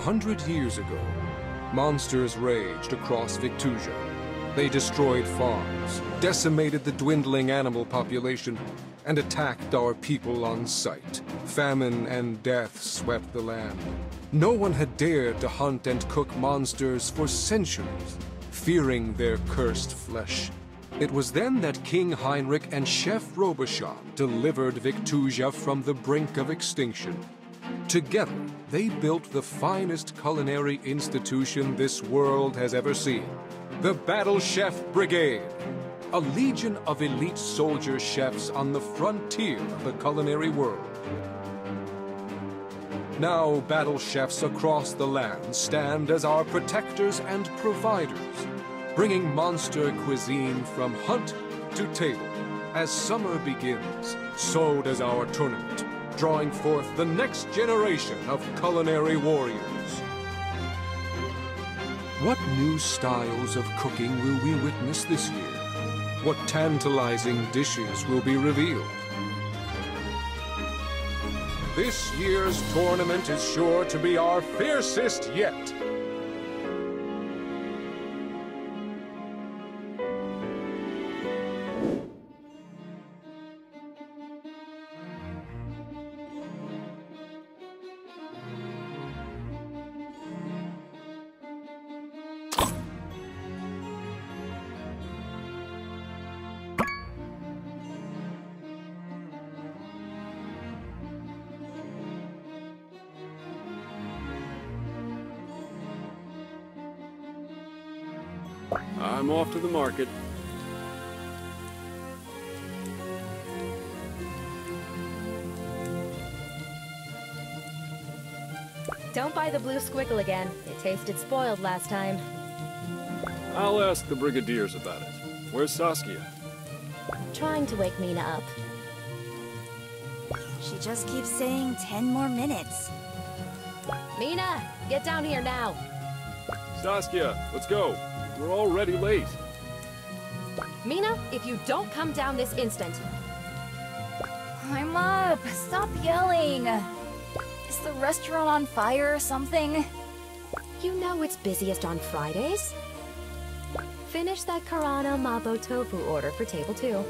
100 years ago, monsters raged across Victusia. They destroyed farms, decimated the dwindling animal population, and attacked our people on sight. Famine and death swept the land. No one had dared to hunt and cook monsters for centuries, fearing their cursed flesh. It was then that King Heinrich and Chef Robichaud delivered Victusia from the brink of extinction. Together, they built the finest culinary institution this world has ever seen, the Battle Chef Brigade, a legion of elite soldier chefs on the frontier of the culinary world. Now, battle chefs across the land stand as our protectors and providers, bringing monster cuisine from hunt to table. As summer begins, so does our tournament, drawing forth the next generation of culinary warriors. What new styles of cooking will we witness this year? What tantalizing dishes will be revealed? This year's tournament is sure to be our fiercest yet. I'm off to the market. Don't buy the blue squiggle again. It tasted spoiled last time. I'll ask the brigadiers about it. Where's Saskia? Trying to wake Minda up. She just keeps saying 10 more minutes. Minda, get down here now. Saskia, let's go. We're already late. Minda, if you don't come down this instant. I'm up. Stop yelling. Is the restaurant on fire or something? You know it's busiest on Fridays. Finish that Karana Mabo Tofu order for table 2.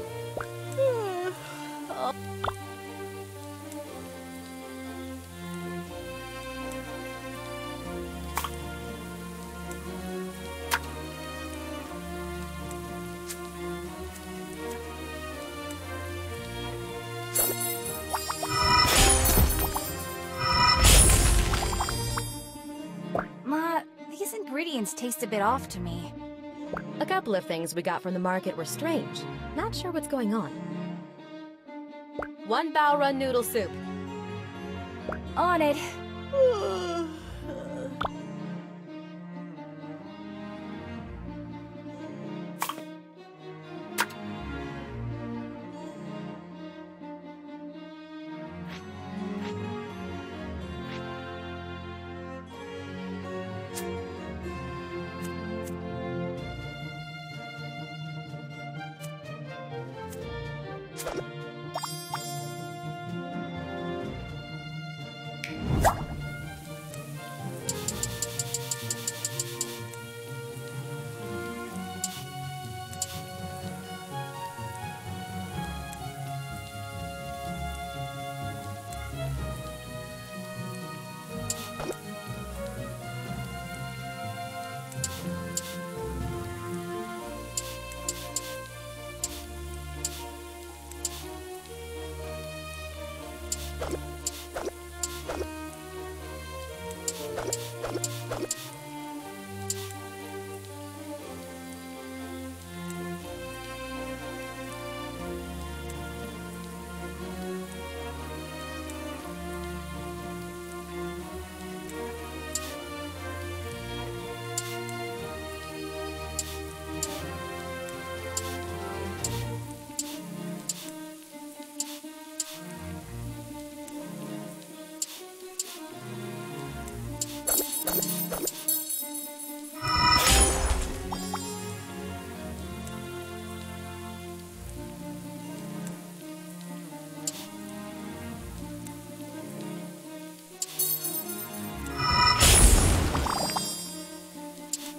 Ma, these ingredients taste a bit off to me. A couple of things we got from the market were strange. Not sure what's going on. 1 bao run noodle soup. On it.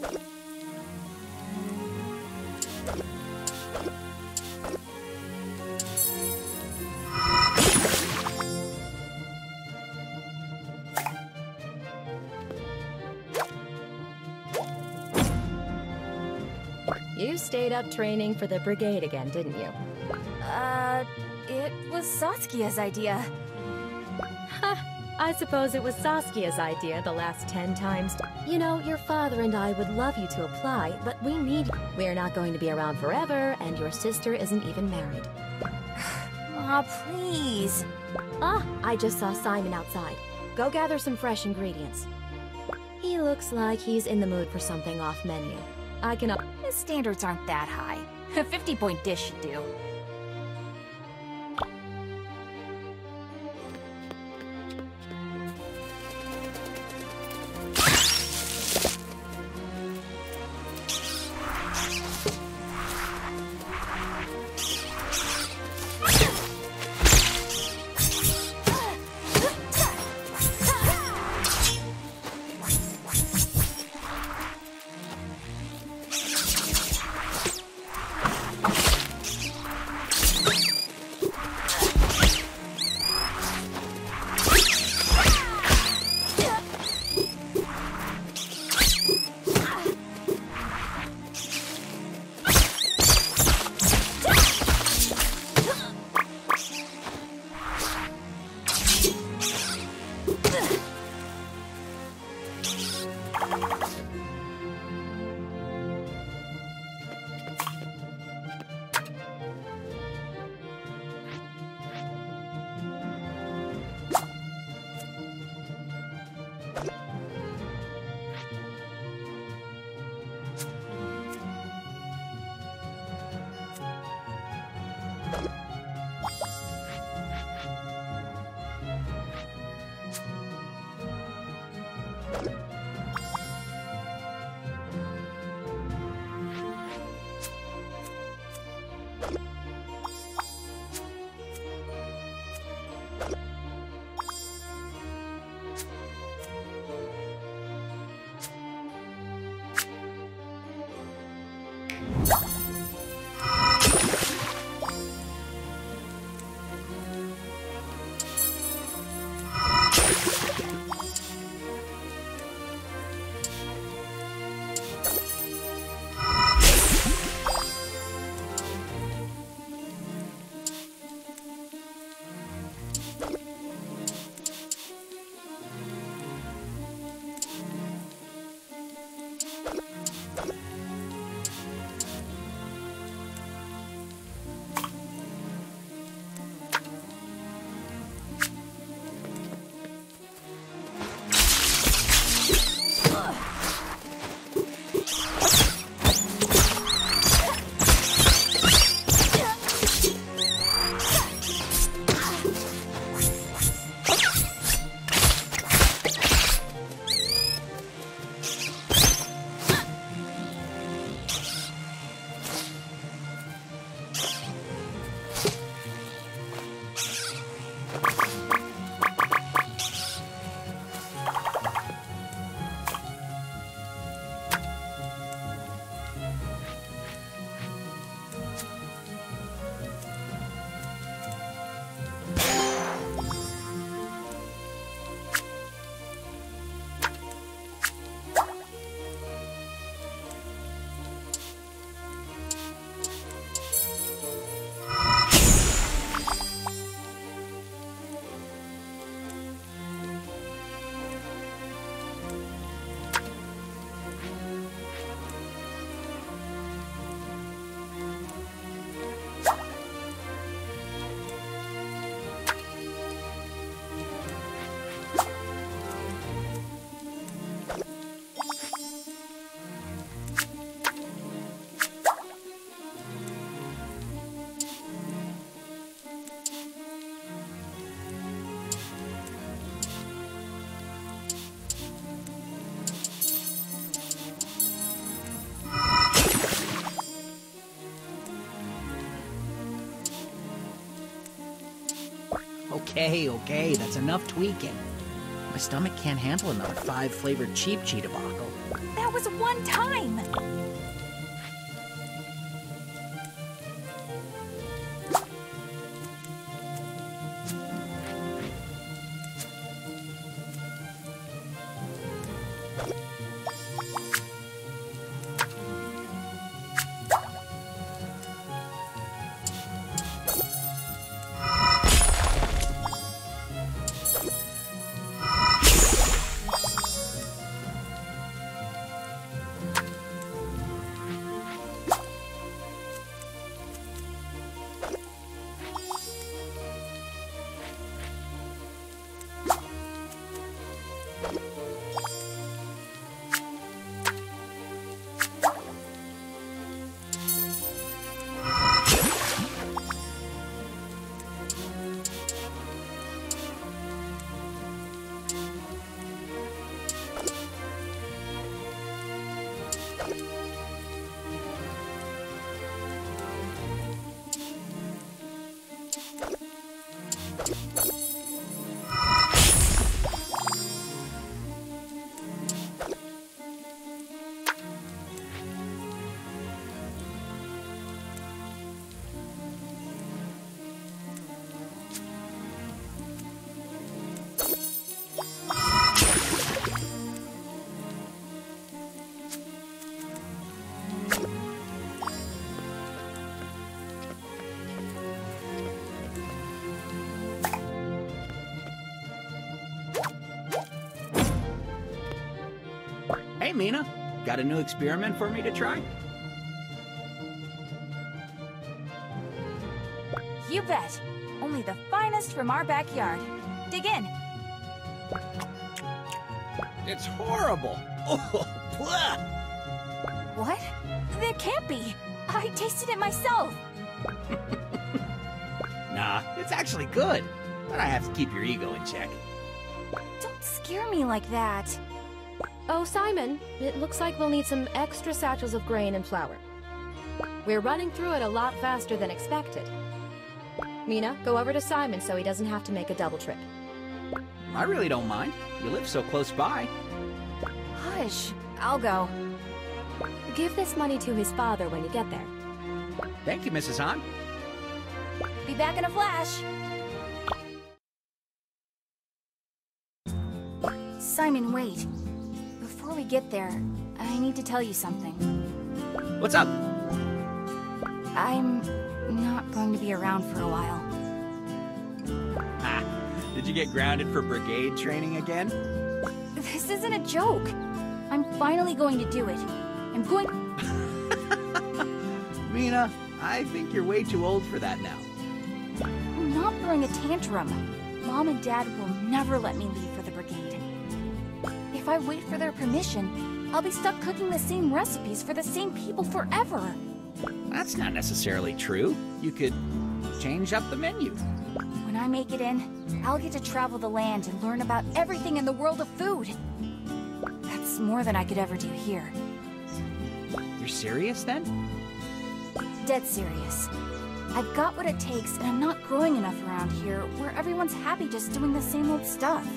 You stayed up training for the brigade again, didn't you? It was Saskia's idea. I suppose it was Saskia's idea the last 10 times. You know, your father and I would love you to apply, but we need you. We're not going to be around forever, and your sister isn't even married. Aw, please. I just saw Simon outside. Go gather some fresh ingredients. He looks like he's in the mood for something off menu. I can... His standards aren't that high. A 50-point dish should do. Okay, that's enough tweaking. My stomach can't handle another 5-flavored cheap cheetah debacle. That was one time! Hey, Mina. Got a new experiment for me to try? You bet. Only the finest from our backyard. Dig in. It's horrible. Oh, blah. What? That can't be. I tasted it myself. Nah, it's actually good. But I have to keep your ego in check. Don't scare me like that. Oh, Simon, it looks like we'll need some extra satchels of grain and flour. We're running through it a lot faster than expected. Mina, go over to Simon so he doesn't have to make a double trip. I really don't mind. You live so close by. Hush. I'll go. Give this money to his father when you get there. Thank you, Mrs. Han. Be back in a flash. Simon, wait. Before we get there, I need to tell you something. What's up? I'm not going to be around for a while. Ah, did you get grounded for brigade training again? This isn't a joke. I'm finally going to do it. I'm going... Mina, I think you're way too old for that now. I'm not throwing a tantrum. Mom and Dad will never let me leave for the brigade. If I wait for their permission, I'll be stuck cooking the same recipes for the same people forever. That's not necessarily true. You could change up the menu. When I make it in, I'll get to travel the land and learn about everything in the world of food. That's more than I could ever do here. You're serious then? Dead serious. I've got what it takes, and I'm not growing enough around here where everyone's happy just doing the same old stuff.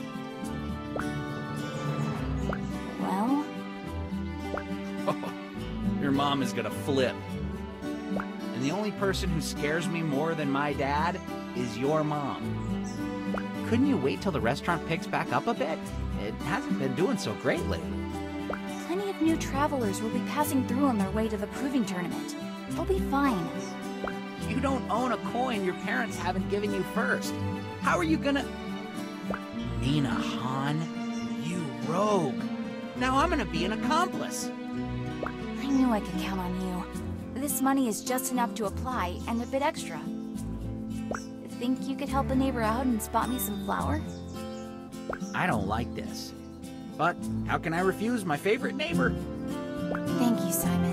Well? Your mom is gonna flip. And the only person who scares me more than my dad is your mom. Couldn't you wait till the restaurant picks back up a bit? It hasn't been doing so great lately. Plenty of new travelers will be passing through on their way to the proving tournament. They'll be fine. You don't own a coin your parents haven't given you first. How are you gonna... Mina Han, you rogue. Now I'm gonna be an accomplice. I knew I could count on you. This money is just enough to apply, and a bit extra. Think you could help a neighbor out and spot me some flour? I don't like this. But how can I refuse my favorite neighbor? Thank you, Simon.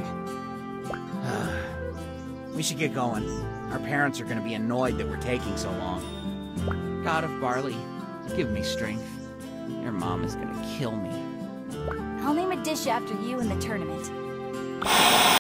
We should get going. Our parents are going to be annoyed that we're taking so long. God of barley, give me strength. Your mom is going to kill me. I'll name a dish after you in the tournament.